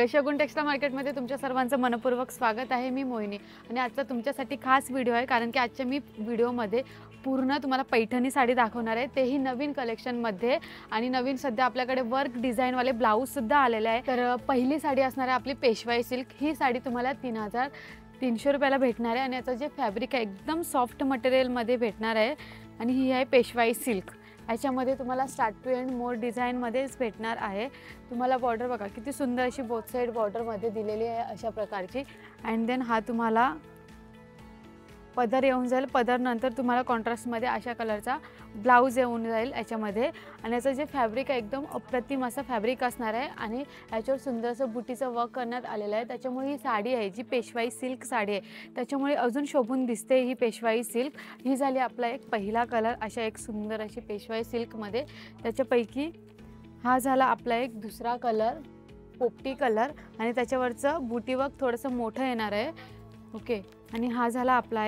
शगुन textile मार्केटमध्ये तुमच्या सर्वांचं मनपूर्वक स्वागत आहे। मी मोहिनी आणि आजचा तुमच्यासाठी खास व्हिडिओ आहे, कारण की आजच्या मी व्हिडिओमध्ये पूर्ण तुम्हाला पैठणी साडी दाखवणार आहे, तेही नवीन कलेक्शनमध्ये। आणि नवीन सध्या आपल्याकडे वर्क डिझाईनवाले ब्लाऊज सुद्धा आलेले आहे। तर पहिली साडी असणार आहे आपली पेशवाई सिल्क। ही साडी तुम्हाला 3300 रुपयाला भेटणार आहे आणि याचं जे फॅब्रिक आहे एकदम सॉफ्ट मटेरियलमध्ये भेटणार आहे। आणि ही आहे पेशवाई सिल्क। याच्यामध्ये तुम्हाला स्टार्ट टू एंड मोर डिझाईनमध्येच भेटणार आहे। तुम्हाला बॉर्डर बघा किती सुंदर अशी बोथ साइड बॉर्डरमध्ये दिलेली आहे अशा प्रकारची। अँड देन हा तुम्हाला पदर येऊन जाईल। पदर नंतर तुम्हाला कॉन्ट्रास्टमध्ये अशा कलरचा ब्लाऊज येऊन जाईल याच्यामध्ये। आणि याचं जे फॅब्रिक आहे एकदम अप्रतिम असं फॅब्रिक असणार आहे आणि याच्यावर सुंदर असं बुटीचं वर्क करण्यात आलेलं आहे। त्याच्यामुळे ही साडी आहे जी पेशवाई सिल्क साडी आहे, त्याच्यामुळे अजून शोभून दिसते ही पेशवाई सिल्क। ही झाली आपला एक पहिला कलर, अशा एक सुंदर अशी पेशवाई सिल्कमध्ये। त्याच्यापैकी हा झाला आपला एक दुसरा कलर, पोपटी कलर, आणि त्याच्यावरचं बुटी वर्क थोडंसं मोठं येणार आहे। ओके, आणि हा झाला आपला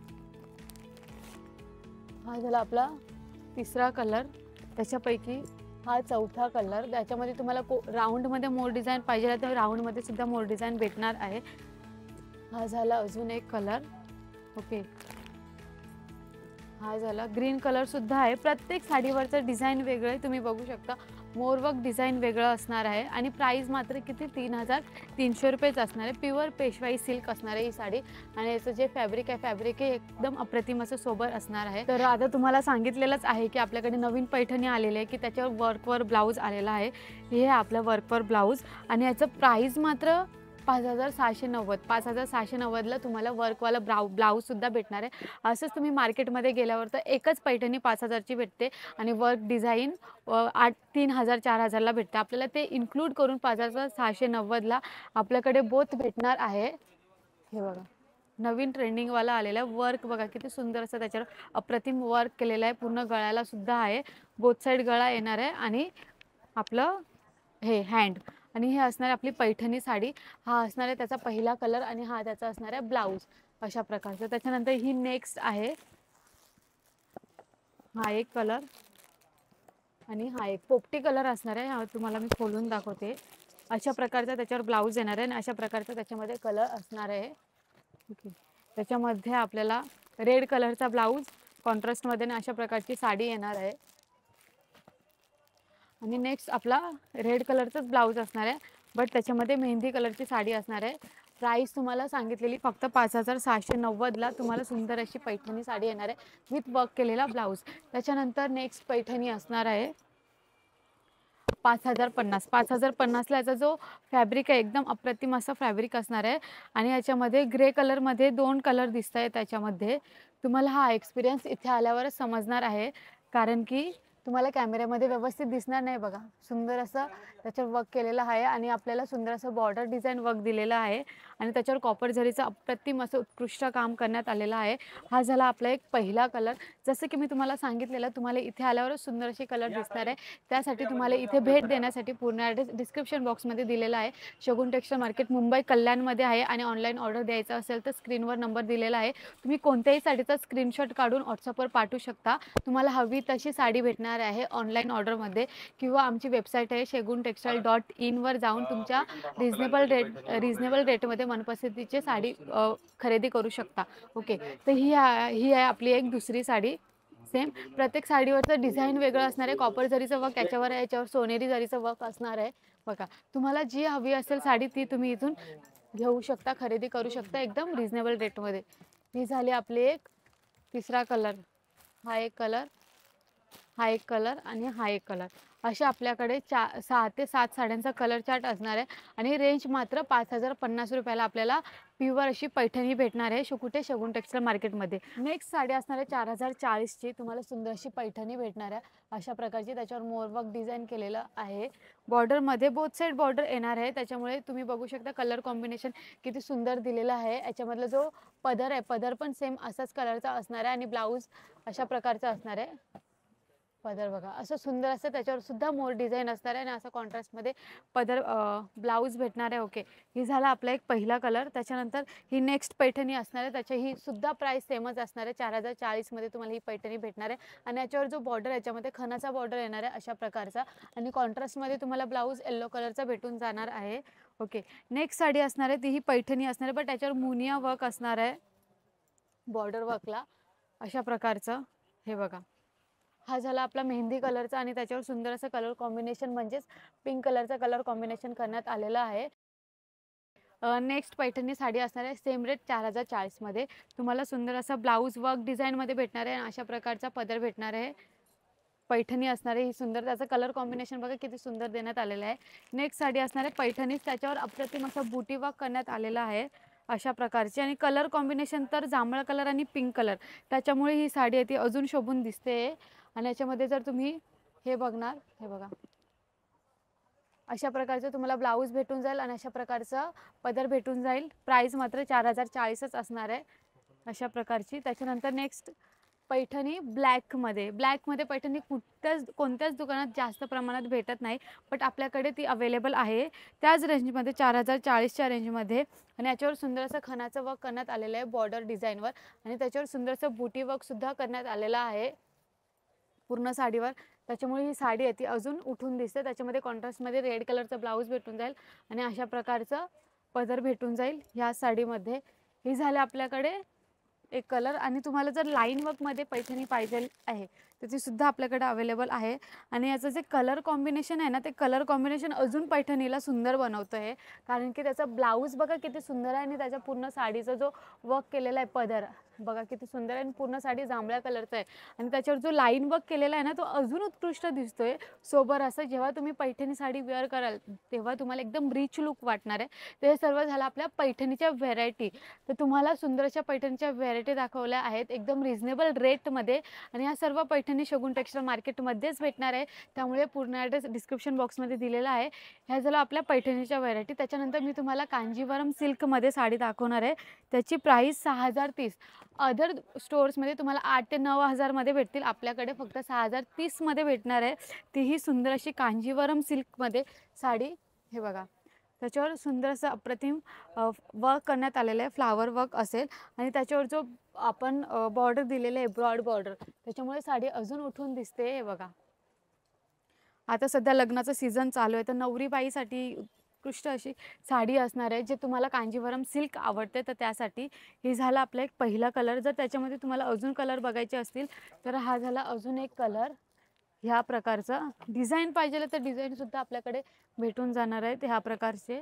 आपला तिसरा कलर। त्याच्यापैकी हा चौथा कलर। त्याच्यामध्ये तुम्हाला राऊंडमध्ये मोर डिझाईन पाहिजे तर राऊंडमध्ये सुद्धा मोर डिझाईन भेटणार आहे। हा झाला अजून एक कलर। ओके, हा झाला ग्रीन कलर सुद्धा आहे। प्रत्येक साडीवरचं डिझाईन वेगळं आहे, तुम्ही बघू शकता। मोरवर्क डिझाईन वेगळं असणार आहे आणि प्राइस मात्र किती 3300 रुपयेच असणार आहे। प्युअर पेशवाई सिल्क असणार आहे ही साडी। आणि याचं जे फॅब्रिक आहे एकदम अप्रतिम असं सोबर असणार आहे। तर आता तुम्हाला सांगितलेलंच आहे की आपल्याकडे नवीन पैठणी आलेली आहे की त्याच्यावर वर्कवर ब्लाऊज आलेला आहे। हे आपलं वर्कवर ब्लाऊज आणि याचं प्राइस मात्र 5690। 5690ला तुम्हाला वर्कवाला ब्लाऊज सुद्धा भेटणार आहे। असंच तुम्ही मार्केटमध्ये गेल्यावर तर एकच पैठणी 5000ची भेटते आणि वर्क डिझाईन 3000-4000ला भेटते। आपल्याला ते इन्क्लूड करून 5690ला आपल्याकडे बोथ भेटणार आहे। हे बघा नवीन ट्रेंडिंगवाला आलेला वर्क बघा किती सुंदर असं त्याच्यावर अप्रतिम वर्क केलेलं आहे। पूर्ण गळ्याला सुद्धा आहे, बोथ साइड गळा येणार आहे आणि आपलं हे हँड। आणि हे असणार आहे आपली पैठणी साडी। हा असणार आहे त्याचा पहिला कलर आणि हा त्याचा असणार आहे ब्लाऊज अशा प्रकारचं। त्याच्यानंतर ही नेक्स्ट आहे, हा एक कलर आणि हा एक पोपटी कलर असणार आहे। हा तुम्हाला मी खोलून दाखवते। अशा प्रकारचा त्याच्यावर ब्लाऊज येणार आहे आणि अशा प्रकारचा त्याच्यामध्ये कलर असणार आहे। ओके, त्याच्यामध्ये आपल्याला रेड कलरचा ब्लाऊज कॉन्ट्रास्टमध्ये आणि अशा प्रकारची साडी येणार आहे। आणि नेक्स्ट आपला रेड कलरचाच ब्लाऊज असणार आहे, बट त्याच्यामध्ये मेहंदी कलरची साडी असणार आहे। प्राइस तुम्हाला सांगितलेली फक्त 5690ला तुम्हाला सुंदर अशी पैठणी साडी येणार आहे विथ वर्क केलेला ब्लाऊज। त्याच्यानंतर नेक्स्ट पैठणी असणार आहे 5050। 5050ला याचा जो फॅब्रिक आहे एकदम अप्रतिम असं फॅब्रिक असणार आहे। आणि याच्यामध्ये ग्रे कलरमध्ये 2 कलर दिसत आहेत। त्याच्यामध्ये तुम्हाला हा एक्सपिरियन्स इथे आल्यावरच समजणार आहे, कारण की तुम्हाला कॅमेऱ्यामध्ये व्यवस्थित दिसणार नाही। बघा सुंदर असं त्याच्यावर वर्क केलेलं आहे आणि आपल्याला सुंदर असं बॉर्डर डिझाईन वर्क दिलेलं आहे आणि त्याच्यावर कॉपर जरीचं अप्रतिम असं उत्कृष्ट काम करण्यात आलेलं आहे। हा झाला आपला एक पहिला कलर। जसं की मी तुम्हाला सांगितलेलं, तुम्हाला इथे आल्यावरच सुंदर अशी कलर दिसणार आहे, त्यासाठी तुम्हाला इथे भेट देण्यासाठी पूर्ण ॲड्रेस डिस्क्रिप्शन बॉक्समध्ये दिलेला आहे। शगुन टेक्सटाईल मार्केट मुंबई कल्याणमध्ये आहे आणि ऑनलाईन ऑर्डर द्यायचा असेल तर स्क्रीनवर नंबर दिलेला आहे। तुम्ही कोणत्याही साडीचा स्क्रीनशॉट काढून व्हॉट्सअपवर पाठवू शकता। तुम्हाला हवी तशी साडी भेटणार आहे ऑनलाईन ऑर्डरमध्ये, किंवा आमची वेबसाईट आहे shaguntextile.in वर जाऊन तुमच्या रिजनेबल रेटमध्ये मनपसंतीची साडी खरेदी करू शकता। ओके, तर ही आहे आपली एक दुसरी साडी। सेम प्रत्येक साडीवरचं डिझाईन वेगळं असणार आहे। कॉपर जरीचं वर्क याच्यावर सोनेरी जरीचं वर्क असणार आहे। बघा तुम्हाला जी हवी असेल साडी ती तुम्ही इथून घेऊ शकता, खरेदी करू शकता एकदम रिजनेबल रेटमध्ये। ही झाली आपली एक तिसरा कलर, हा एक कलर, हा एक कलर आणि हा एक कलर। अशा आपल्याकडे 6 ते 7 साड्यांचा कलर चार्ट असणार आहे आणि रेंज मात्र 5050 रुपयाला आपल्याला प्युअर अशी पैठणी भेटणार आहे कुठे शगुन टेक्सटाईल मार्केटमध्ये। नेक्स्ट साडी असणार आहे 4040ची। तुम्हाला सुंदर अशी पैठणी भेटणार आहे अशा प्रकारची, त्याच्यावर मोरवर्क डिझाईन केलेलं आहे। बॉर्डरमध्ये बोथ साइड बॉर्डर येणार आहे, त्याच्यामुळे तुम्ही बघू शकता कलर कॉम्बिनेशन किती सुंदर दिलेला आहे। याच्यामधला जो पदर आहे, पदर पण सेम असाच कलरचा असणार आहे आणि ब्लाऊज अशा प्रकारचा असणार आहे। पदर बघा असं सुंदर असं त्याच्यावर सुद्धा मोर डिझाईन असणार आहे आणि असं कॉन्ट्रास्टमध्ये पदर ब्लाऊज भेटणार आहे। ओके, ही झाला आपला एक पहिला कलर। त्याच्यानंतर ही नेक्स्ट पैठणी असणार आहे, त्याची ही सुद्धा प्राइस सेमच असणार आहे। 4040मध्ये तुम्हाला ही पैठणी भेटणार आहे आणि याच्यावर जो बॉर्डर याच्यामध्ये खणाचा बॉर्डर येणार आहे अशा प्रकारचा, आणि कॉन्ट्रास्टमध्ये तुम्हाला ब्लाऊज येलो कलरचा भेटून जाणार आहे। ओके. नेक्स्ट साडी असणार आहे ती ही पैठणी असणार आहे, बट त्याच्यावर मुनिया वर्क असणार आहे बॉर्डर वर्कला अशा प्रकारचं. हे बघा, हा झाला आपला मेहंदी कलरचा आणि त्याच्यावर सुंदर असं कलर कॉम्बिनेशन म्हणजेच पिंक कलरचा कलर कॉम्बिनेशन करण्यात आलेलं आहे. नेक्स्ट पैठणी साडी असणार आहे सेम रेट 4040 मध्ये. तुम्हाला सुंदर असं ब्लाऊज वर्क डिझाईनमध्ये भेटणार आहे आणि अशा प्रकारचा पदर भेटणार आहे. पैठणी असणार आहे ही सुंदर, त्याचं कलर कॉम्बिनेशन बघा किती सुंदर देण्यात आलेलं आहे. नेक्स्ट साडी असणार आहे पैठणीच, त्याच्यावर अप्रतिम असं बुटी वर्क करण्यात आलेलं आहे अशा प्रकारची आणि कलर कॉम्बिनेशन तर जांभळा कलर आणि पिंक कलर, त्याच्यामुळे ही साडी आहे ती अजून शोभून दिसते. आणि याच्यामध्ये जर तुम्ही हे बघणार, हे बघा अशा प्रकारचं तुम्हाला ब्लाऊज भेटून जाईल आणि अशा प्रकारचं पदर भेटून जाईल. प्राइस मात्र 4040च असणार आहे अशा प्रकारची. त्याच्यानंतर नेक्स्ट पैठणी ब्लॅकमध्ये पैठणी कोणत्याच दुकानात जास्त प्रमाणात भेटत नाही, बट आपल्याकडे ती अवेलेबल आहे त्याच रेंजमध्ये 4040च्या रेंजमध्ये. आणि याच्यावर सुंदर असं खणाचं वर्क करण्यात आलेलं आहे बॉर्डर डिझाईनवर आणि त्याच्यावर सुंदर असं बुटी वर्कसुद्धा करण्यात आलेलं आहे पूर्ण साडीवर. त्याच्यामुळे ही साडी आहे ती अजून उठून दिसते. त्याच्यामध्ये कॉन्ट्रास्टमध्ये रेड कलरचं ब्लाऊज भेटून जाईल आणि अशा प्रकारचं पदर भेटून जाईल ह्या साडीमध्ये. ही झालं आपल्याकडे एक कलर. आणि तुम्हाला जर लाईन वर्कमध्ये पैठणी पाहिजे आहे तर ती सुद्धा आपल्याकडे अवेलेबल आहे. आणि याचं जे कलर कॉम्बिनेशन आहे ना, ते कलर कॉम्बिनेशन अजून पैठणीला सुंदर बनवतं आहे, कारण की त्याचा ब्लाऊज बघा किती सुंदर आहे आणि त्याच्या पूर्ण साडीचा जो वर्क केलेला आहे पदर बघा किती सुंदर आहे आणि पूर्ण साडी जांभळ्या कलरचा आहे आणि त्याच्यावर जो लाईन वर्क केलेला आहे ना तो अजून उत्कृष्ट दिसतोय सोबर असं. जेव्हा तुम्ही पैठणी साडी वेअर कराल तेव्हा तुम्हाला एकदम रिच लुक वाटणार आहे. तर हे सर्व झालं आपल्या पैठणीच्या व्हेरायटी. तर तुम्हाला सुंदर अशा पैठणीच्या व्हेरायटी दाखवल्या आहेत एकदम रिझनेबल रेटमध्ये आणि ह्या सर्व पैठणी शगुन टेक्सटाईल मार्केटमध्येच भेटणार आहे, त्यामुळे पूर्ण ॲड्रेस डिस्क्रिप्शन बॉक्समध्ये दिलेला आहे. ह्या झालं आपल्या पैठणीच्या व्हेरायटी. त्याच्यानंतर मी तुम्हाला कांजीवरम सिल्कमध्ये साडी दाखवणार आहे. त्याची प्राईस 6030. अदर स्टोअर्समध्ये तुम्हाला 8 ते 9000 मध्ये भेटतील, आपल्याकडे फक्त 6030 मध्ये भेटणार आहे. तीही सुंदर अशी कांजीवरम सिल्कमध्ये साडी. हे बघा त्याच्यावर सुंदर असं अप्रतिम वर्क करण्यात आलेलं आहे, फ्लावर वर्क असेल आणि त्याच्यावर जो आपण बॉर्डर दिलेलं आहे ब्रॉड बॉर्डर, त्याच्यामुळे साडी अजून उठून दिसते. हे बघा आता सध्या लग्नाचं सीझन चालू आहे तर नवरीबाईसाठी उत्कृष्ट अशी साडी असणार आहे. जे तुम्हाला कांजीवरम सिल्क आवडते तर त्यासाठी हे झाला आपला एक पहिला कलर. जर त्याच्यामध्ये तुम्हाला अजून कलर बघायचे असतील तर हा झाला अजून एक कलर. ह्या प्रकारचा डिझाईन पाहिजे तर डिझाईनसुद्धा आपल्याकडे भेटून जाणार आहे ह्या प्रकारचे.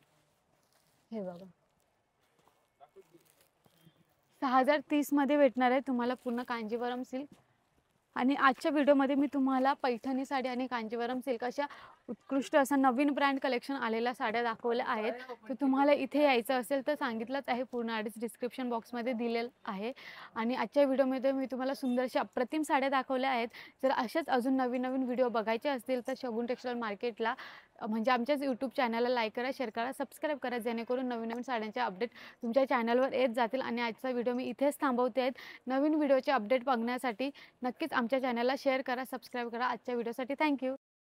हे बघा 6030 मध्ये भेटणार आहे तुम्हाला पूर्ण कांजीवरम सिल्क. आणि आजच्या व्हिडिओमध्ये मी तुम्हाला पैठणी साडी आणि कांजीवरम सिल्क अशा उत्कृष्ट असं नवीन ब्रँड कलेक्शन आलेल्या साड्या दाखवल्या आहेत. तर तुम्हाला इथे यायचं असेल तर सांगितलंच आहे, पूर्ण ॲड्रेस डिस्क्रिप्शन बॉक्समध्ये दिलेलं आहे. आणि आजच्या व्हिडिओमध्ये मी तुम्हाला सुंदरशा अप्रतिम साड्या दाखवल्या आहेत. जर अशाच अजून नवीन नवीन व्हिडिओ बघायचे असतील तर शगुन टेक्सटाईल मार्केटला म्हणजे आमच्याच यूट्यूब चॅनलला लाईक करा, शेअर करा, सबस्क्राईब करा, जेणेकरून नवीन नवीन साड्यांचे अपडेट तुमच्या चॅनलवर येत जातील. आणि आजचा व्हिडिओ मी इथेच थांबवते आहेत. नवीन व्हिडिओचे अपडेट बघण्यासाठी नक्कीच आमच्या चॅनलला शेअर करा, सबस्क्राईब करा. आजच्या व्हिडिओसाठी थँक्यू.